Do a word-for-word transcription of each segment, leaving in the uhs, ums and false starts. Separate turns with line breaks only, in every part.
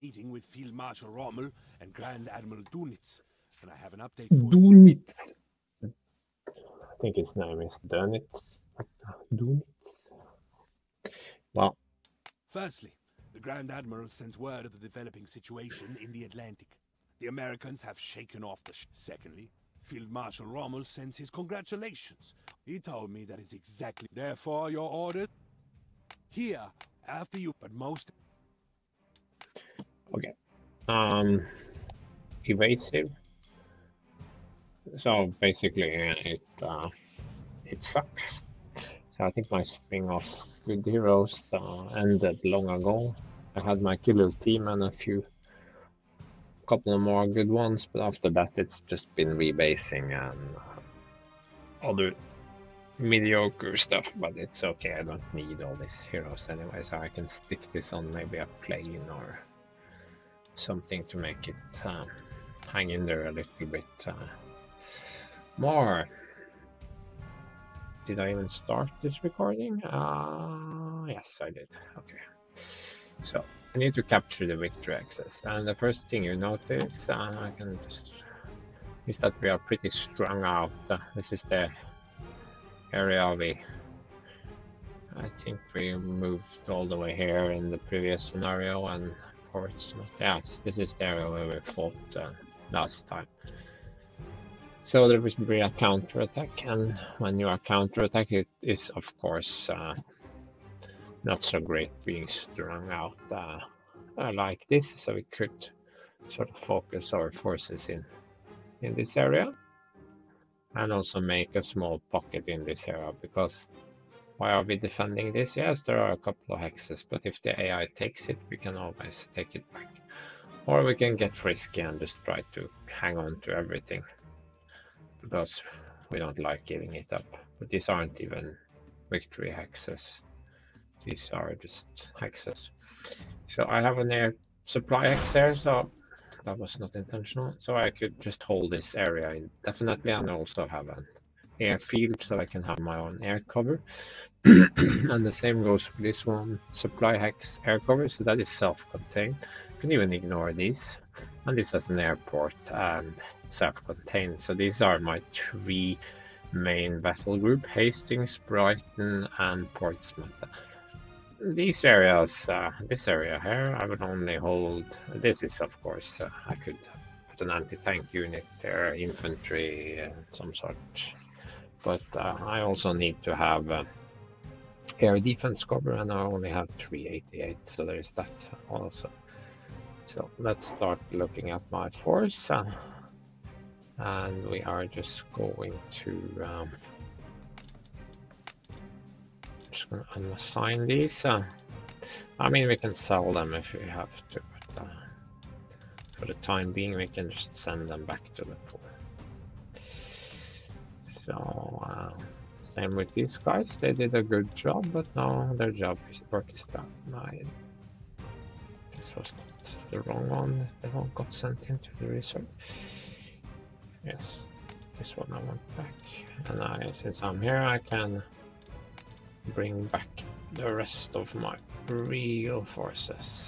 Meeting with Field Marshal Rommel and Grand Admiral Dunitz, and I have an update for
Dunitz. I think his name is Dunitz. Dunitz. Well.
Firstly, the Grand Admiral sends word of the developing situation in the Atlantic. The Americans have shaken off the sh Secondly, Field Marshal Rommel sends his congratulations. He told me that it's exactly therefore your orders here after you, but most.
Okay. Um, evasive. So basically, uh, it uh, it sucks. So I think my string of good heroes uh, ended long ago. I had my killer team and a few, couple of more good ones, but after that it's just been rebasing and uh, other mediocre stuff. But it's okay. I don't need all these heroes anyway, so I can stick this on maybe a plane or something to make it um, hang in there a little bit uh, more. Did I even start this recording? Uh, yes, I did. Okay. So I need to capture the victory access, and the first thing you notice, uh, I can just is that we are pretty strung out. Uh, this is the area we. I think we moved all the way here in the previous scenario, and forwards. Yes, this is the area where we fought uh, last time. So there will be a counterattack, and when you are counterattack, it is of course uh, not so great being strung out uh, uh, like this. So we could sort of focus our forces in in this area, and also make a small pocket in this area. Because why are we defending this? Yes, there are a couple of hexes, but if the A I takes it, we can always take it back, or we can get risky and just try to hang on to everything, because we don't like giving it up. But these aren't even victory hexes. These are just hexes. So I have an air supply hex there, so that was not intentional. So I could just hold this area indefinitely, and also have an airfield, so I can have my own air cover. And the same goes for this one, supply hex air cover, so that is self-contained. You can even ignore these. And this has an airport and self-contained. So these are my three main battle group: Hastings, Brighton, and Portsmouth. These areas, uh, this area here, I would only hold. This is, of course, uh, I could put an anti-tank unit there, infantry, uh, some sort. But uh, I also need to have uh, air defense cover, and I only have three eighty-eight, so there's that also. So let's start looking at my force, uh, and we are just going to um, just going to unassign these. Uh, I mean, we can sell them if we have to, but uh, for the time being, we can just send them back to the pool. So uh, same with these guys. They did a good job, but now their job is work is done. I, this was the wrong one. The one got sent into the reserve. Yes, this one I want back. And I, since I'm here, I can bring back the rest of my real forces.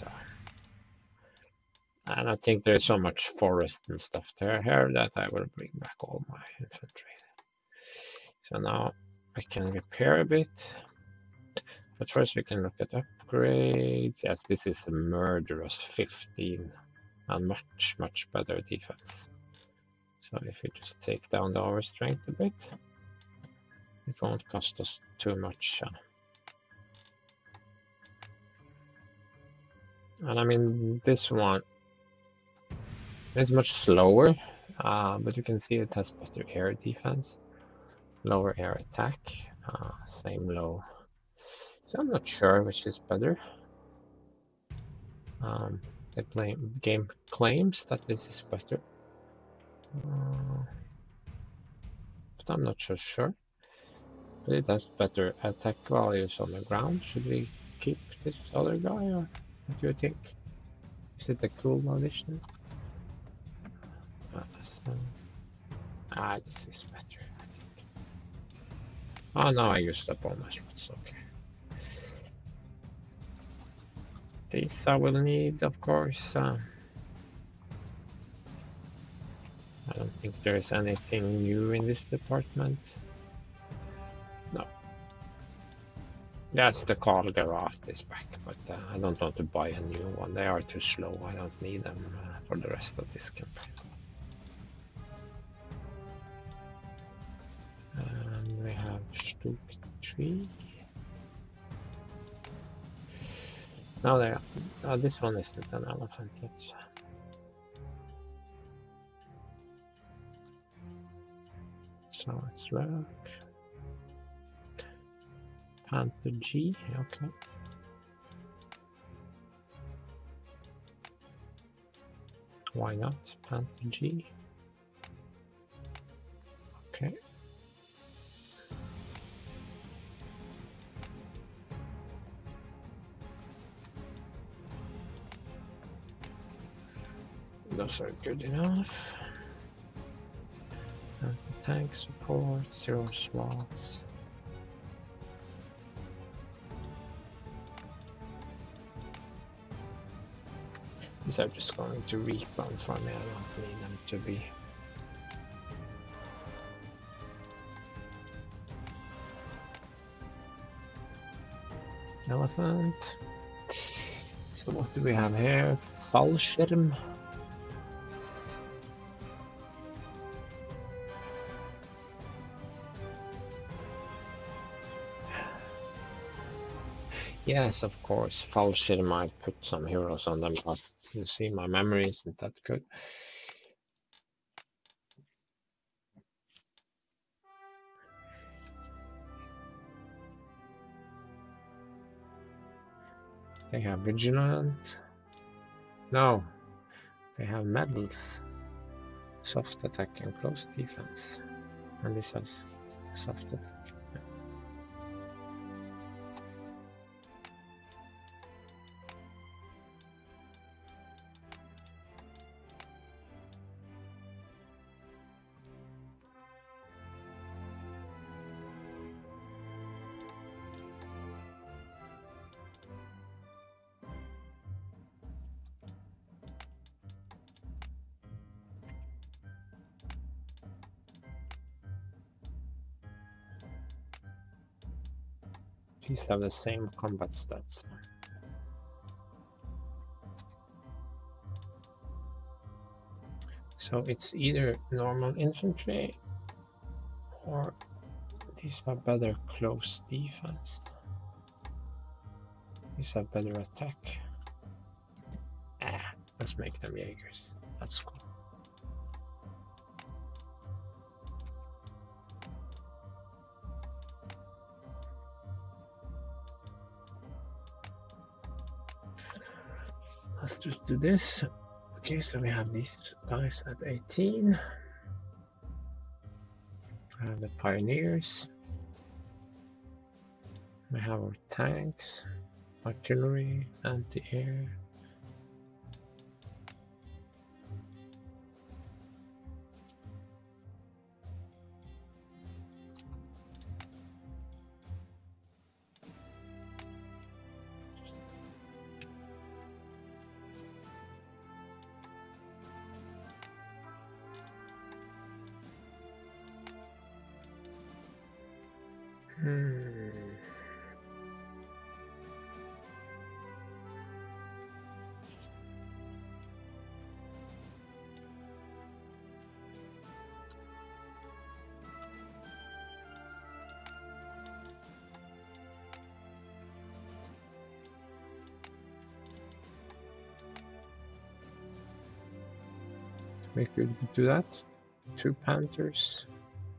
And I think there's so much forest and stuff there here that I will bring back all my infantry. So now I can repair a bit. But first we can look at upgrades. Yes, this is a murderous fifteen and much, much better defense. So if we just take down the overstrength a bit, it won't cost us too much. Uh, and I mean, this one is much slower, uh, but you can see it has better air defense, lower air attack, uh, same low. So I'm not sure which is better. Um, the play, game claims that this is better, uh, but I'm not so sure. But it has better attack values on the ground. Should we keep this other guy, or what do you think? Is it a cool addition? Uh, so, ah, this is better, I think. Oh no, I used up all my shots. Okay. These I will need, of course. Uh, I don't think there is anything new in this department. No. Yes, the Carl is back, but uh, I don't want to buy a new one. They are too slow. I don't need them uh, for the rest of this campaign. And we have Stuk three. No, there. Oh, this one isn't an elephant yet. So it's Rogue. Panther G, okay. Why not? Panther G. Okay. Those are good enough. Tank support, zero slots. These are just going to respawn for me. I don't need them to be. Elephant. So what do we have here? Fallskärm. Yes, of course. Fallskärm, I put some heroes on them, but you see, my memory isn't that good. They have Vigilant. No, they have medals. Soft attack and close defense. And this has soft attack. These have the same combat stats. So it's either normal infantry or these have better close defense. These have better attack. Ah, let's make them Jaegers. That's cool. Let's just do this. Okay, so we have these guys at eighteen. We have the pioneers. We have our tanks, artillery, anti-air. Hmm. We could do that. Two Panthers.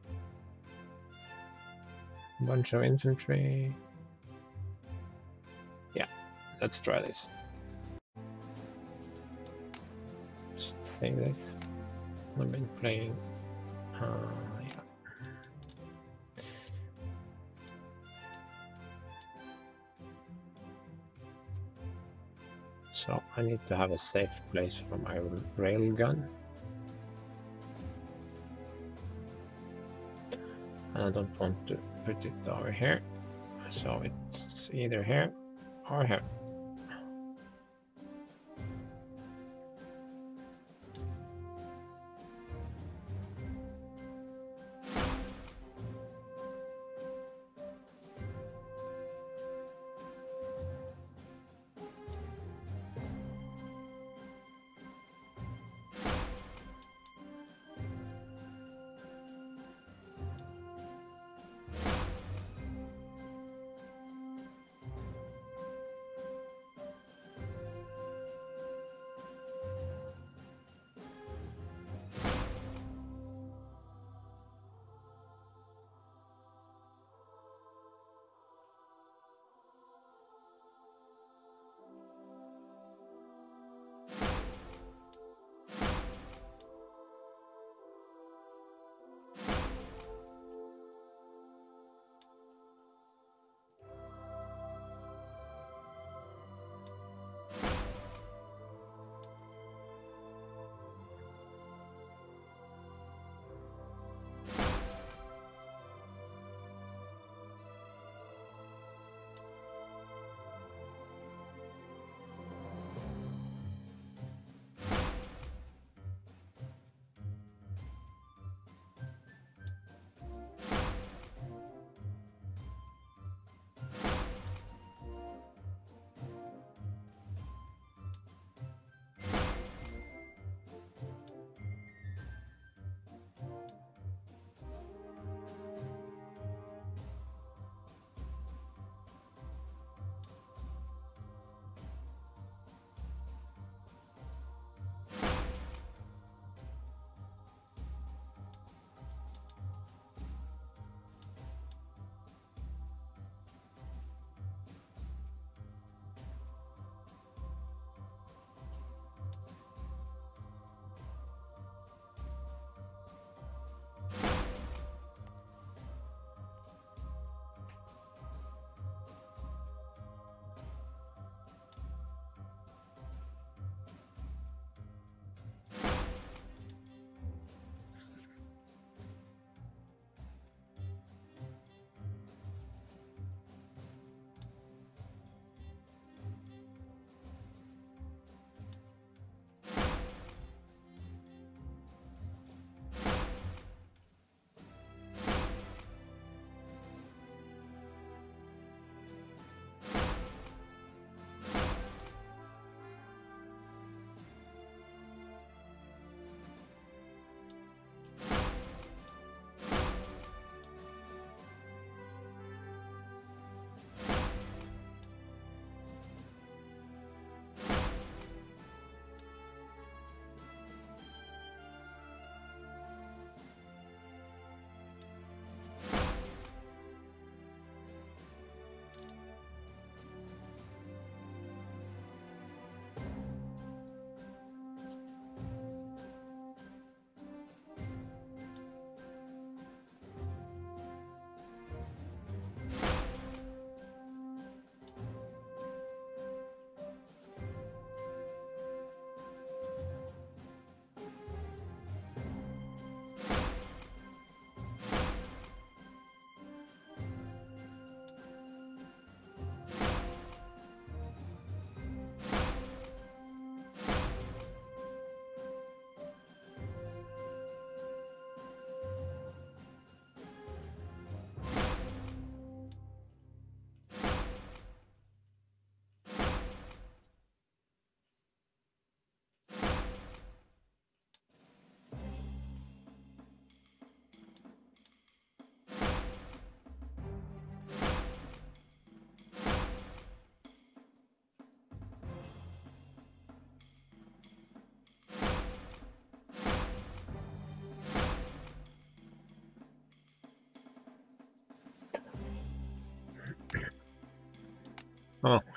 Bunch of infantry. Yeah, let's try this. Just save this. I've been playing. Uh, yeah. So I need to have a safe place for my railgun. I don't want to put it over here, so it's either here or here.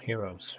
heroes.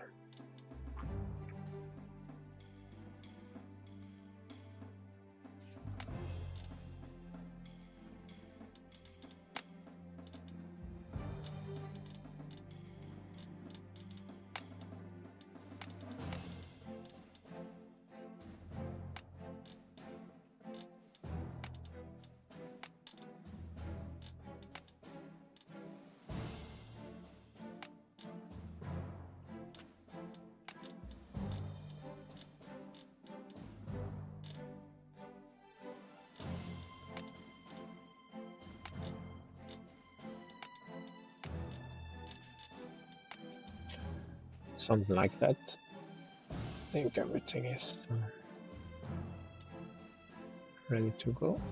Something like that. I think everything is uh, ready to go.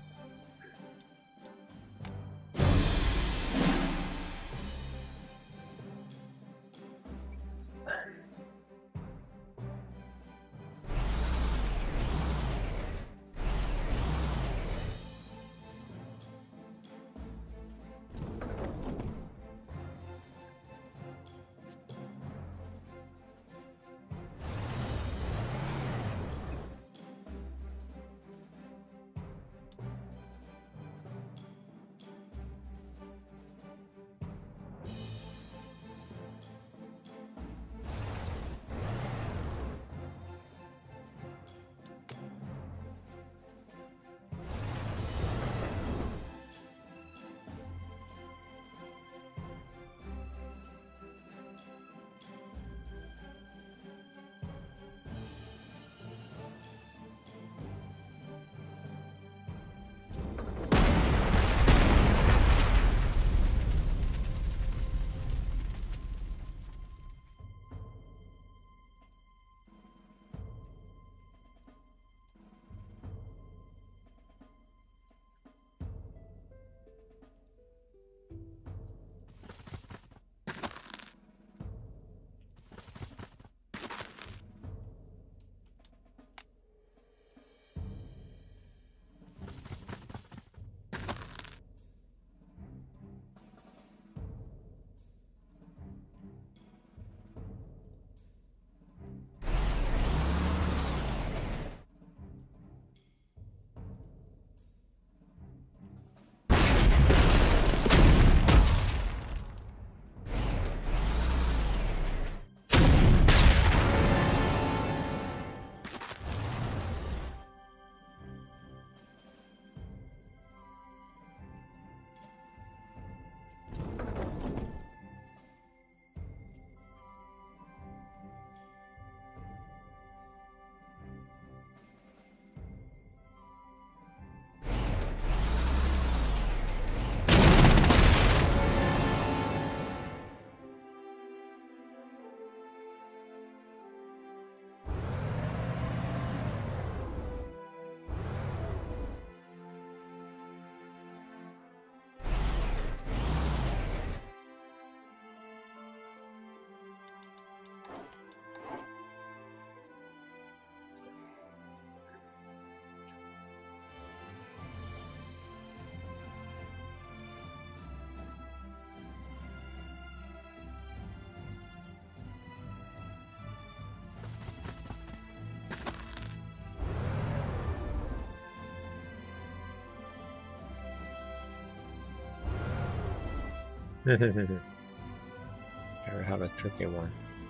Here we have a tricky one.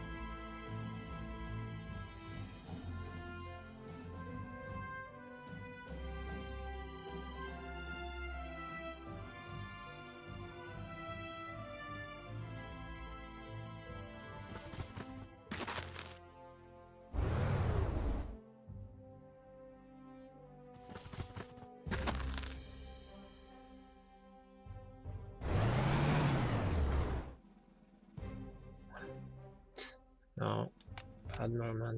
No, bad moment.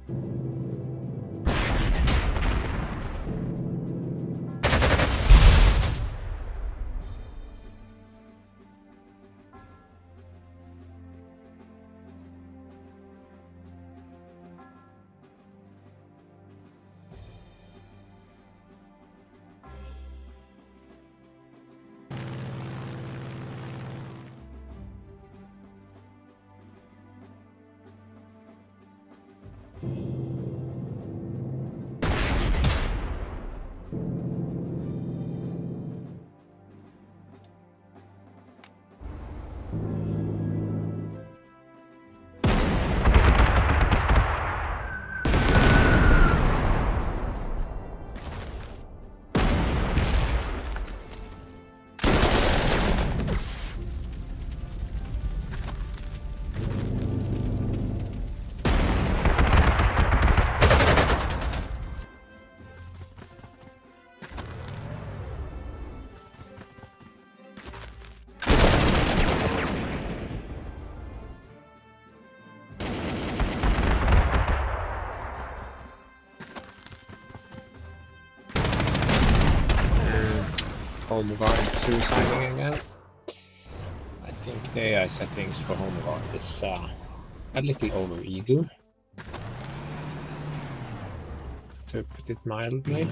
Home guard suiciding again. I think the A I settings for home guard is uh, a little over eager, to put it mildly.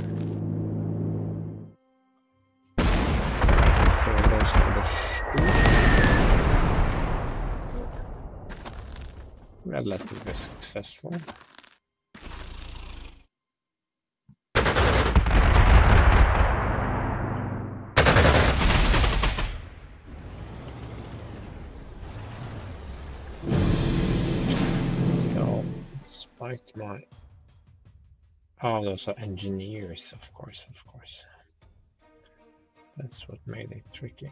So it goes for the shoot. Relatively successful. Despite my... Oh, those are engineers, of course, of course. That's what made it tricky.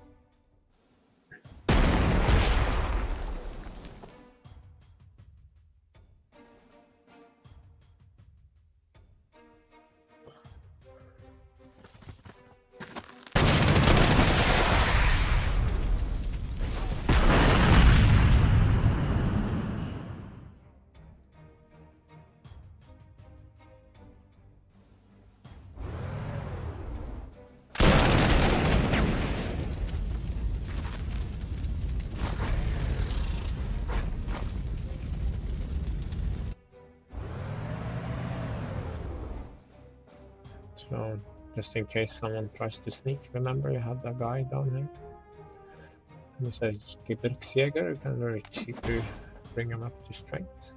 So, just in case someone tries to sneak, remember you have that guy down here. And it's a Beahchead, you can very cheaply bring him up to strength.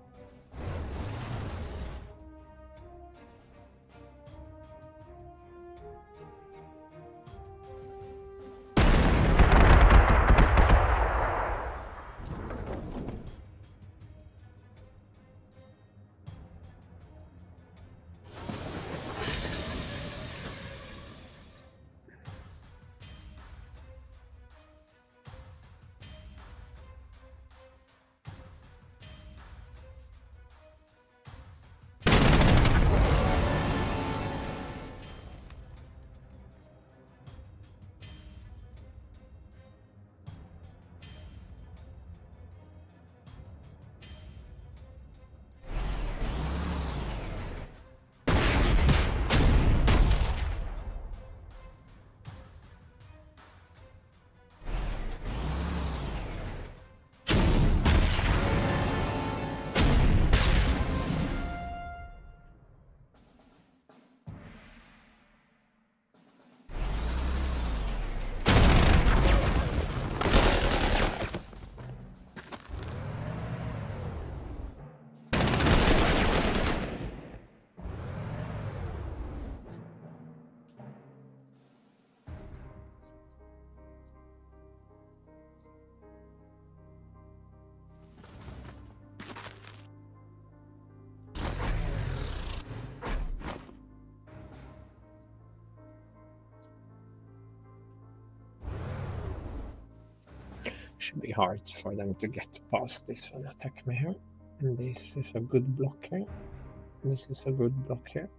Should be hard for them to get past this one. Attack me here. And this is a good block here. This is a good block here.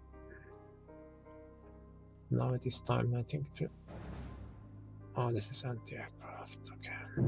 Now it is time, I think, to... Oh, this is anti-aircraft, okay.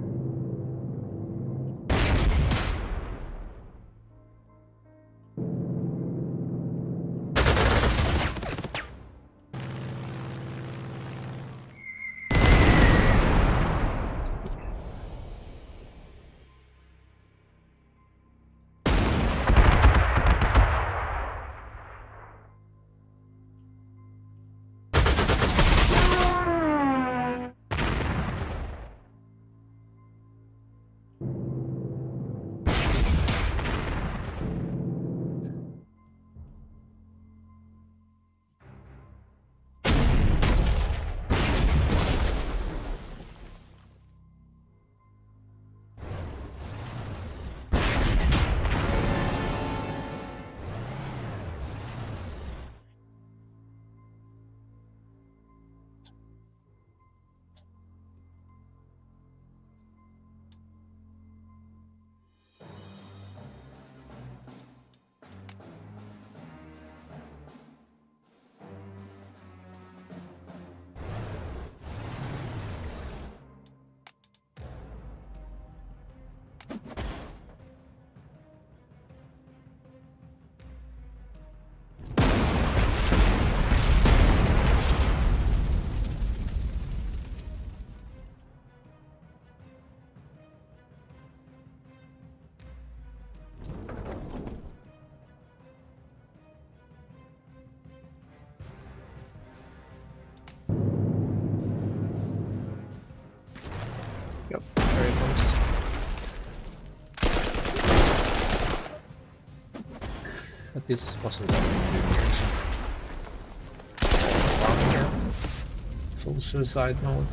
But this wasn't good here, so... Full suicide mode.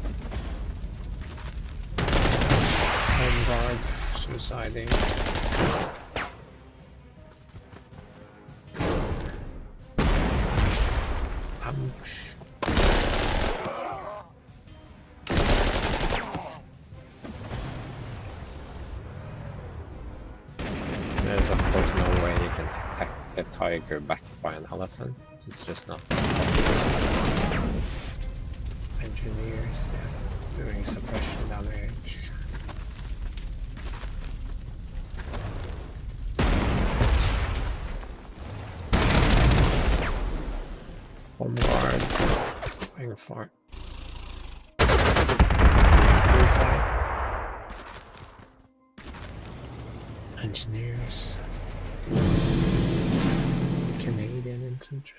Home guard, suiciding. Ouch. There's of course no way you can attack a tiger backed by an elephant. It's just not possible. Engineers, yeah, doing suppression damage. Home guard, going for suicide. Engineers, Canadian infantry.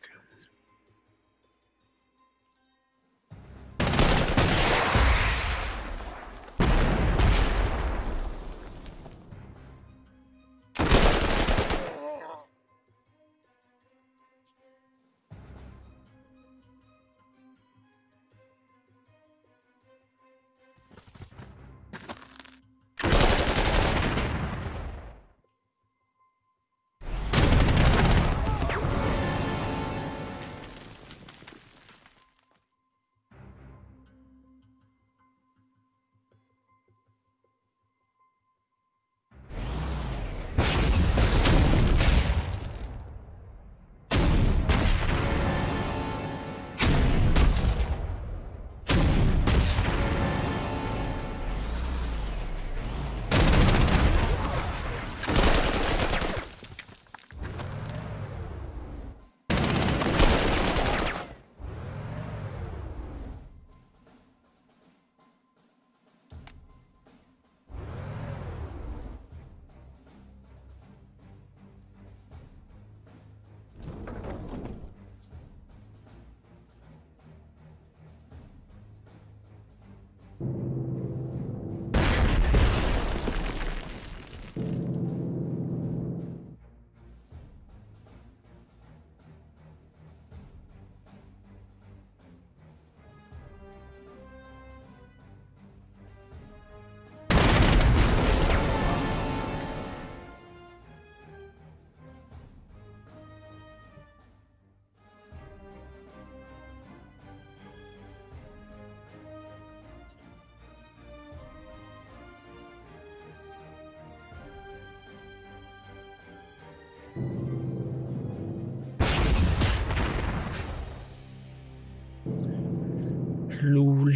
Lol.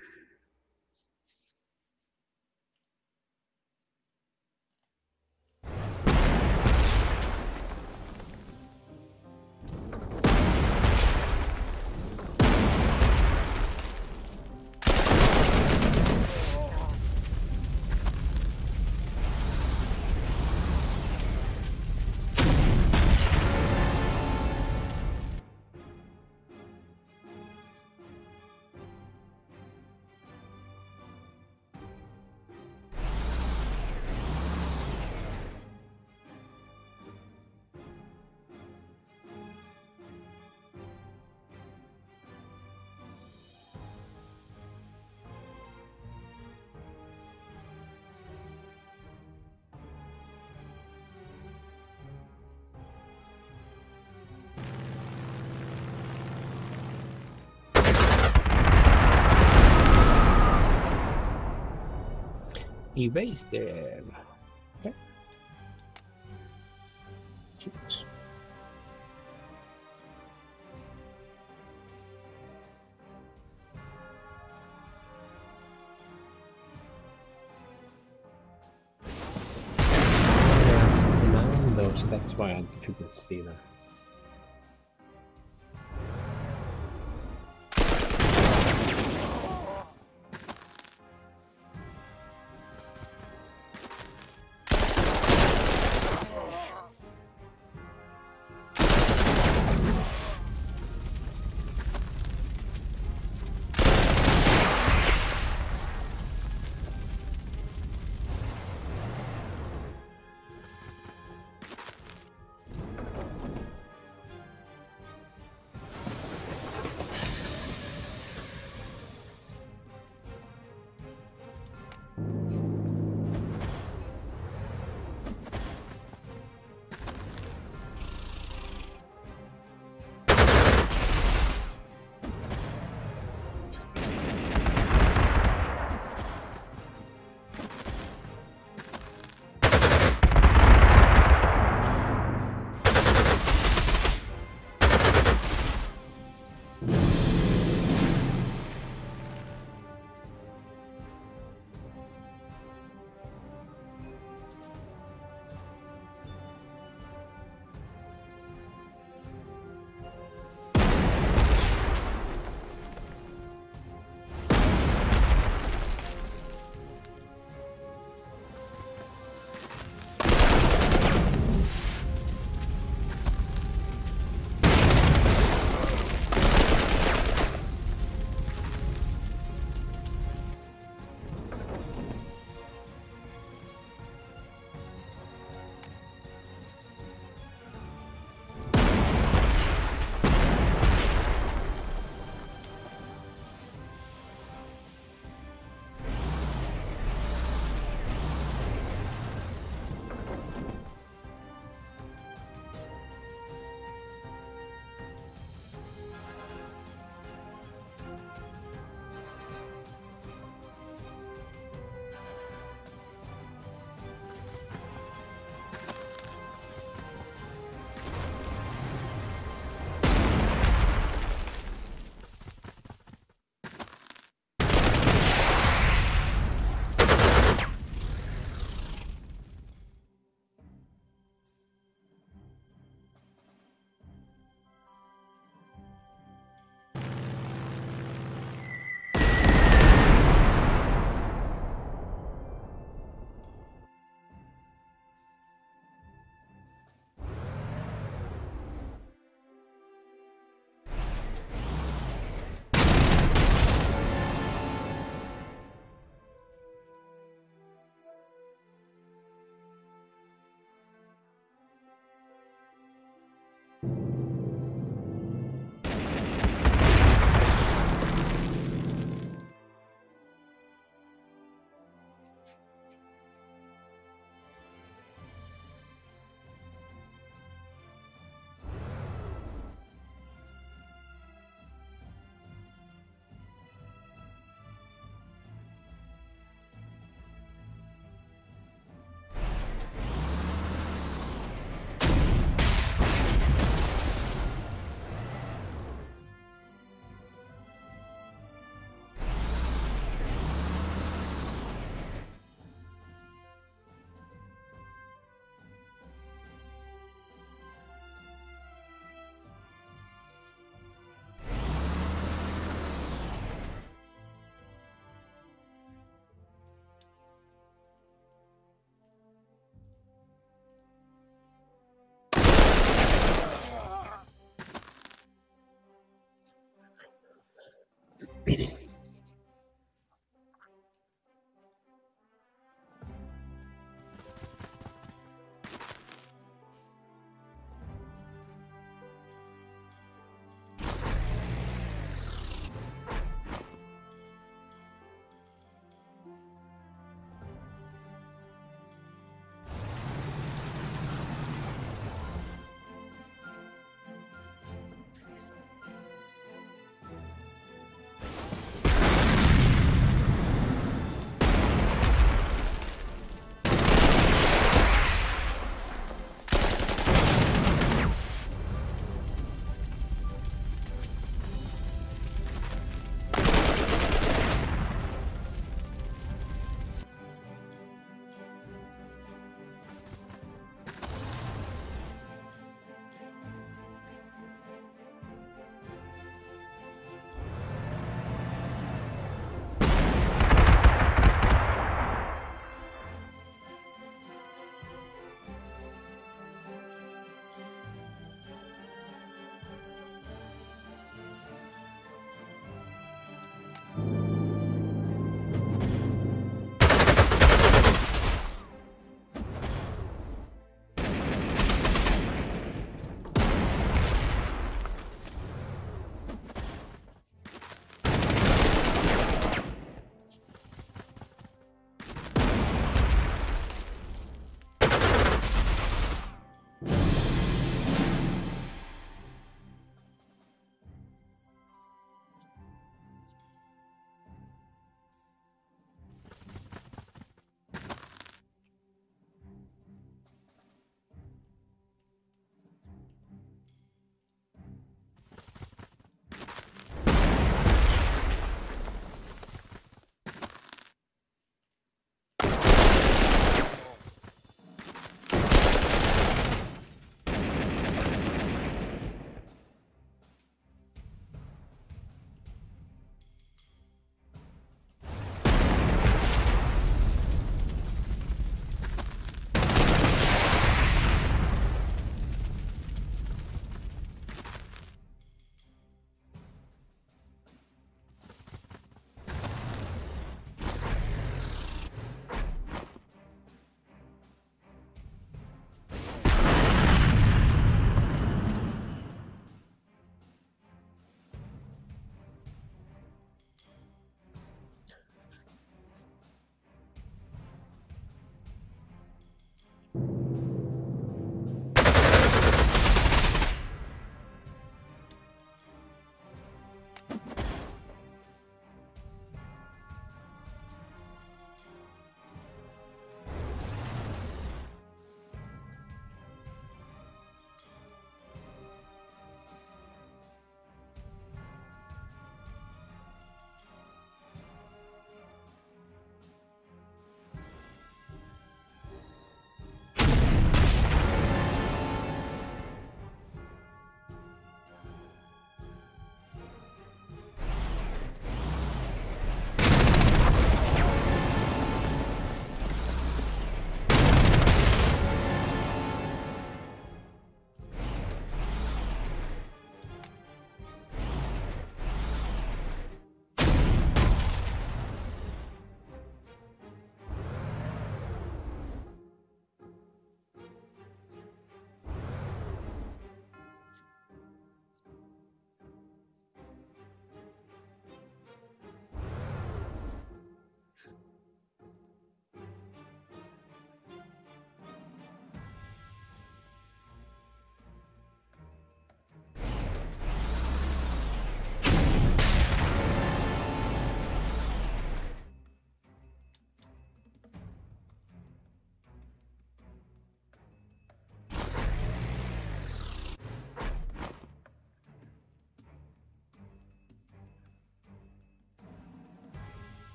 Evasive. Okay. Cute. Commando, so that's why I couldn't see that.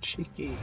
cheeky.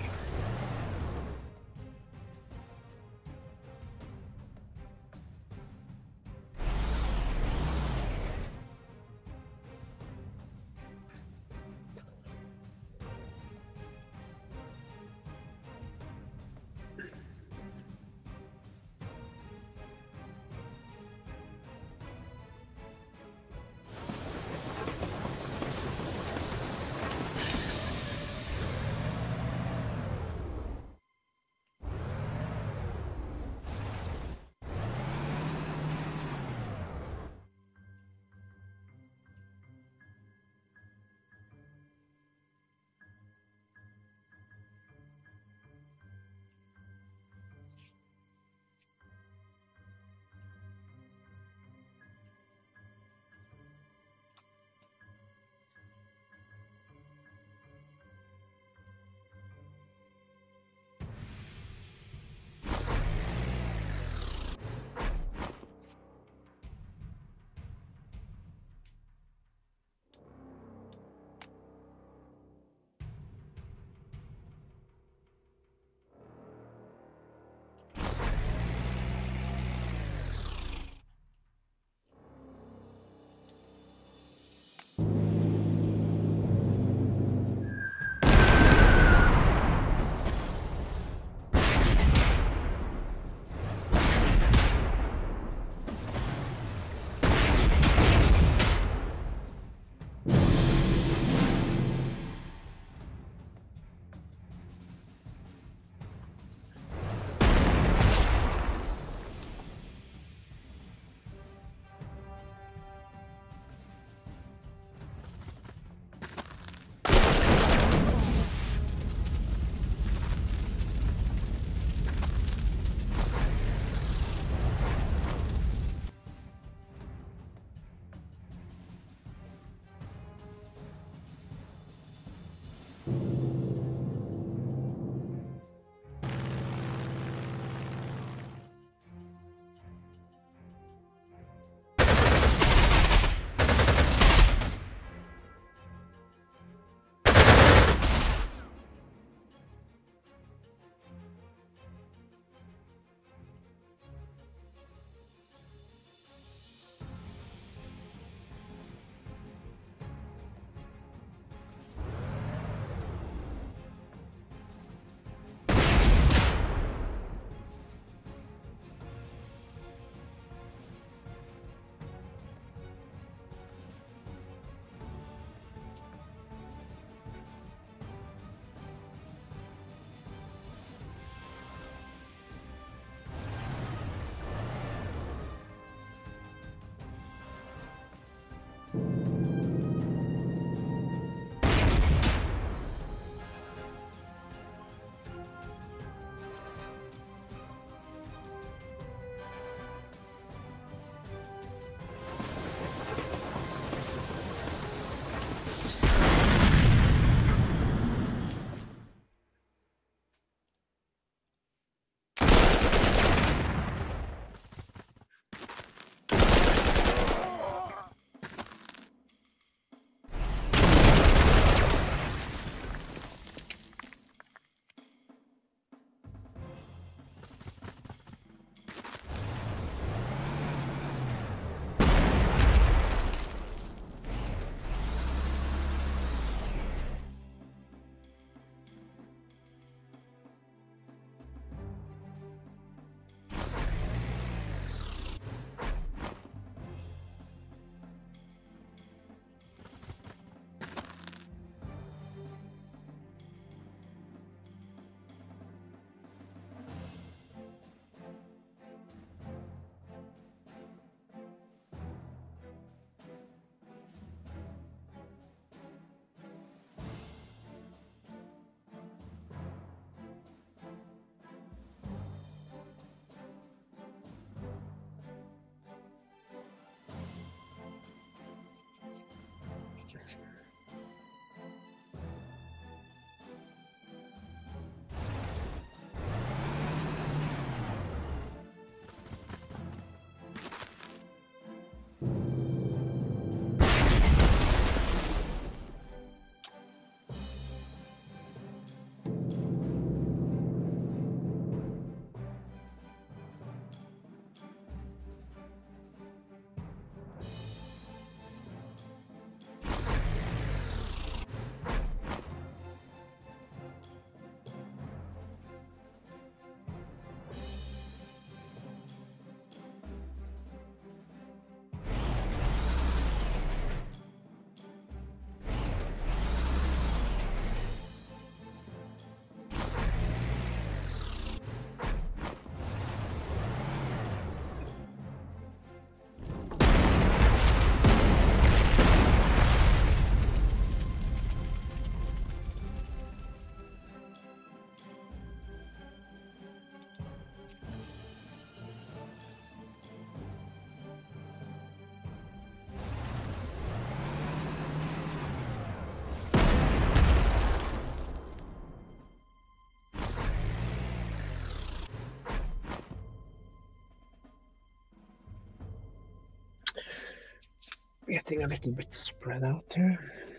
getting a little bit spread out here.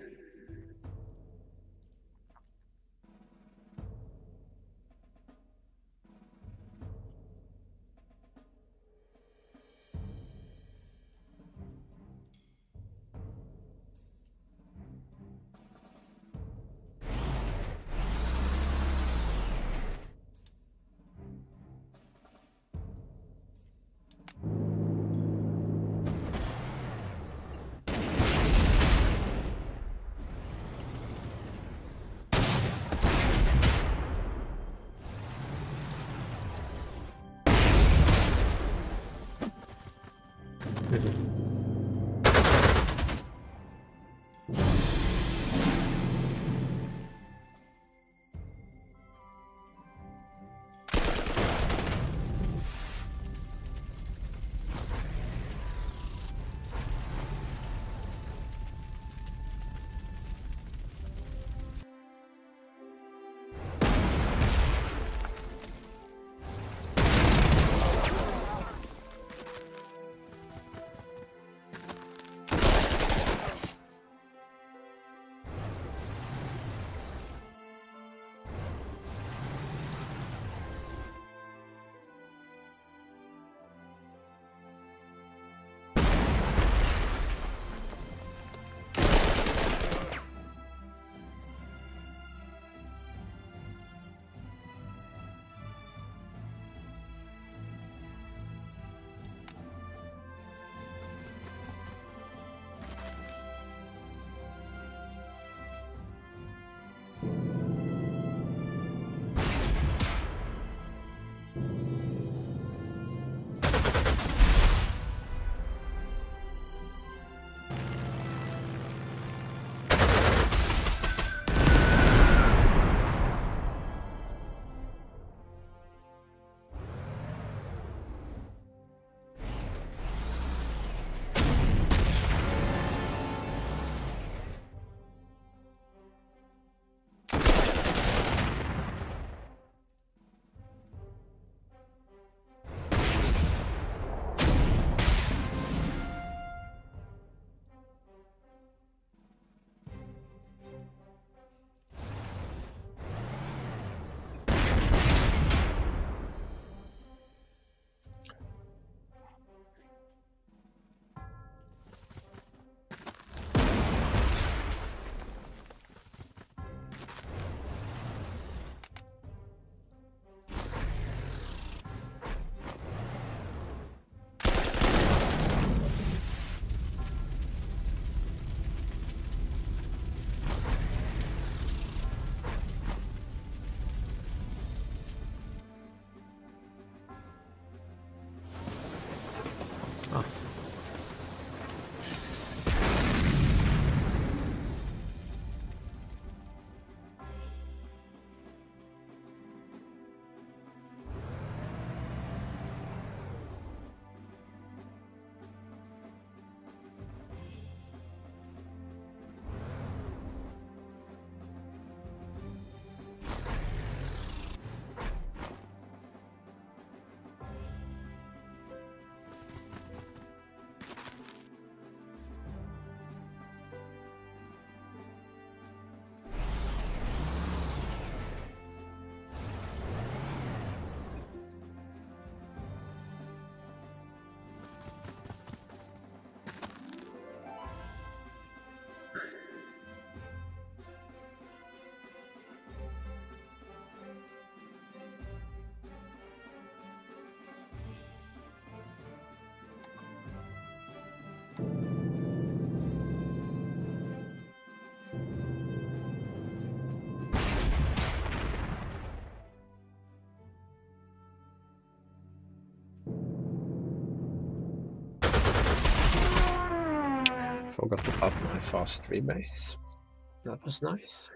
Forgot to pop my fast rebase. That was nice.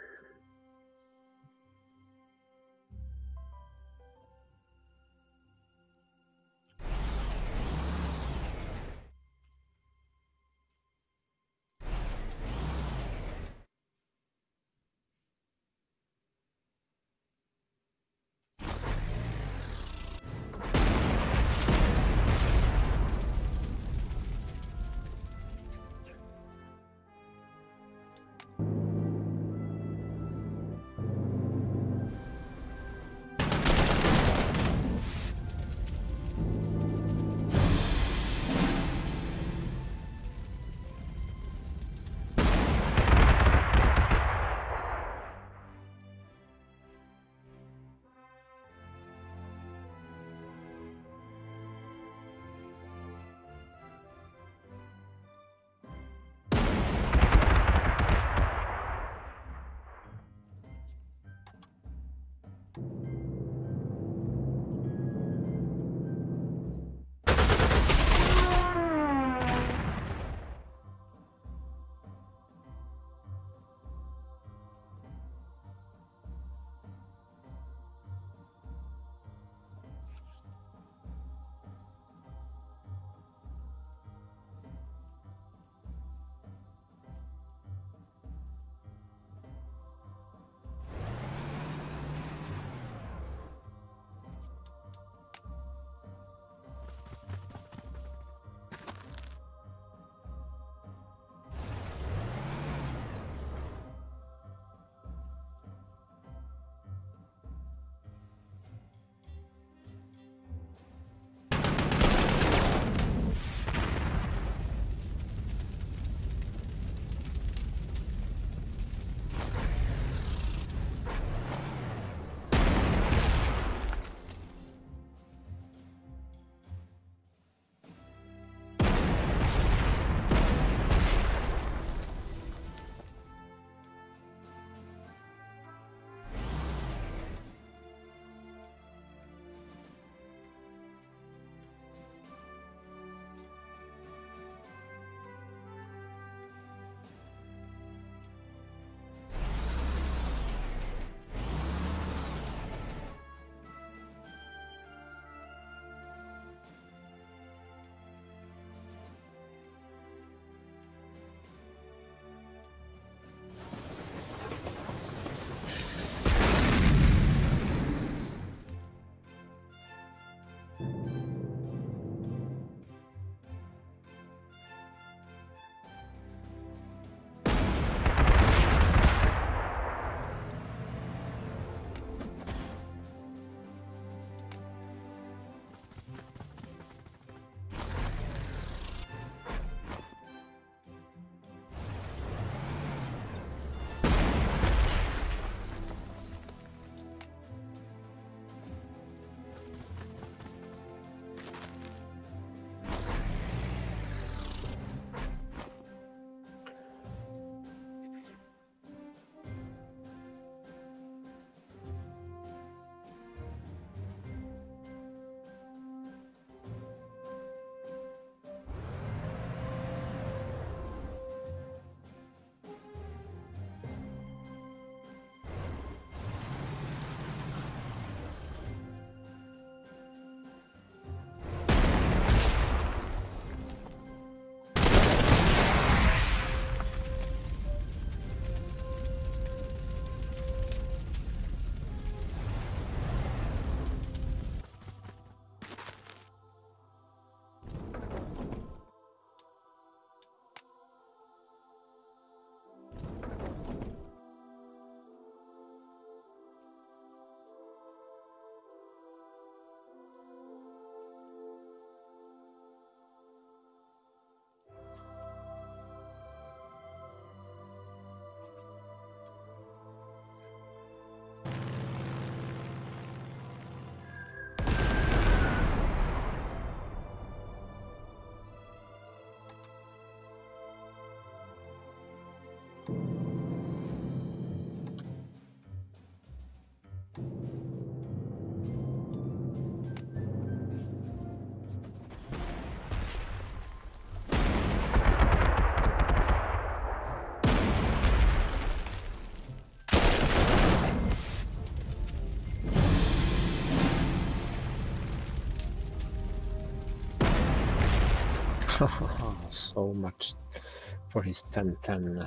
So much for his ten ten.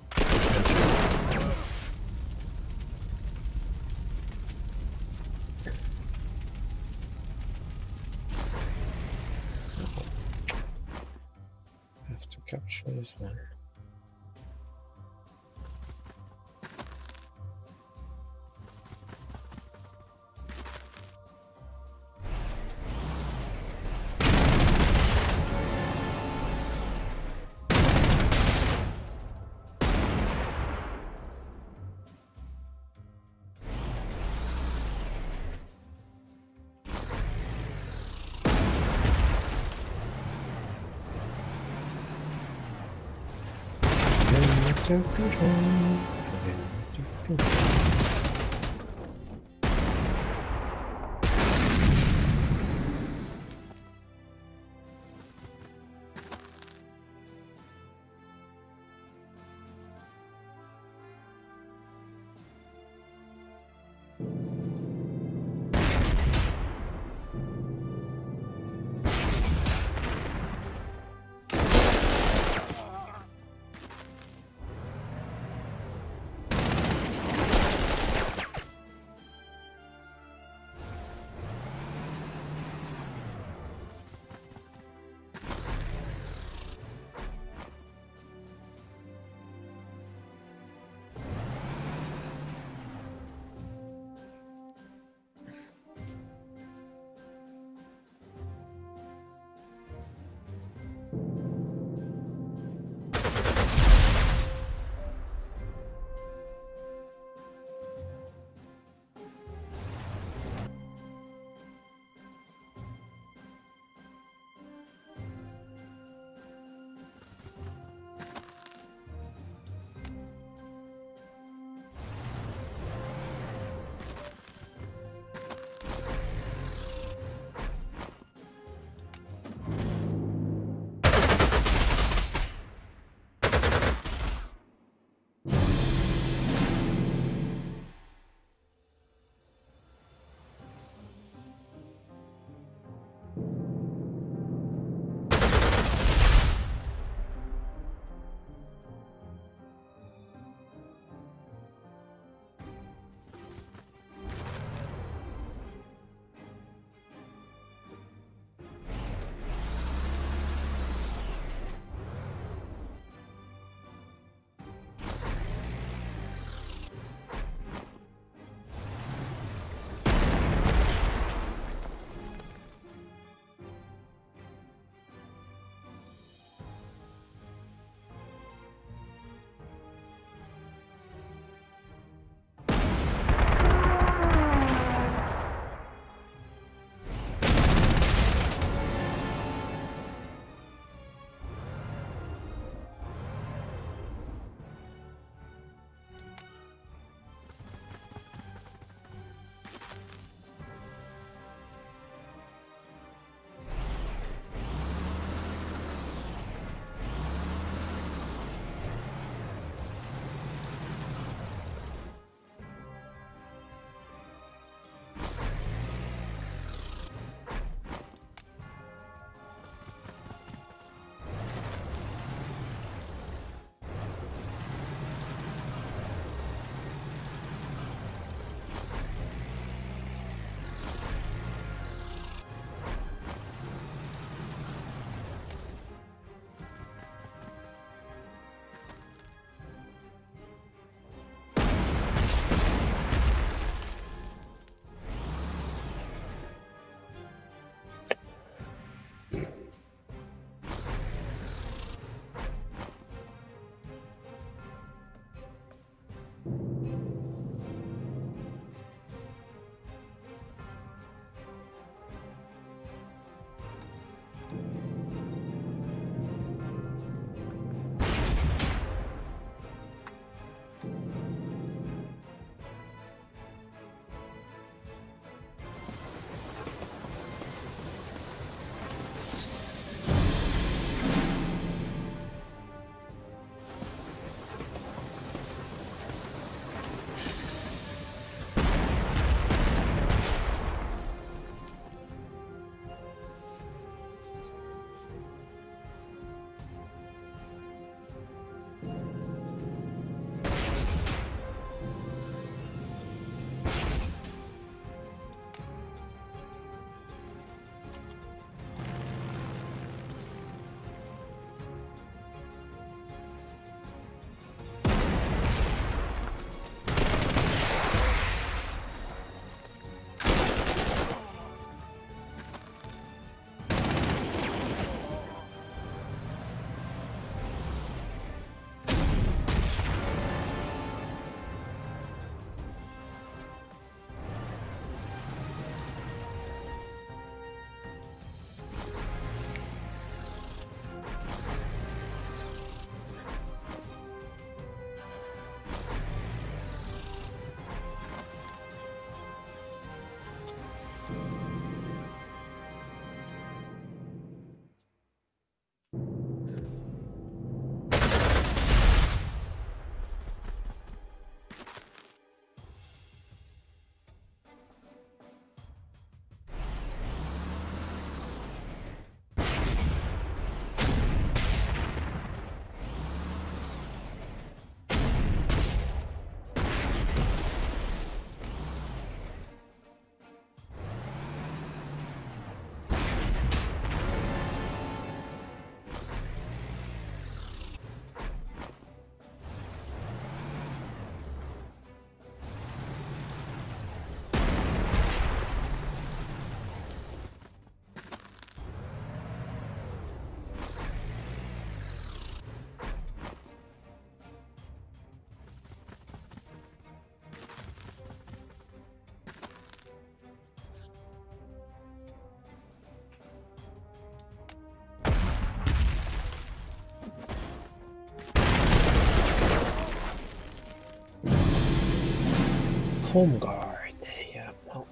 Have to capture this one. Remote control. Remote control. home guard. Yeah, well.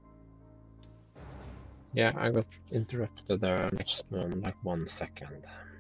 Yeah, I got interrupted there next one, like one second.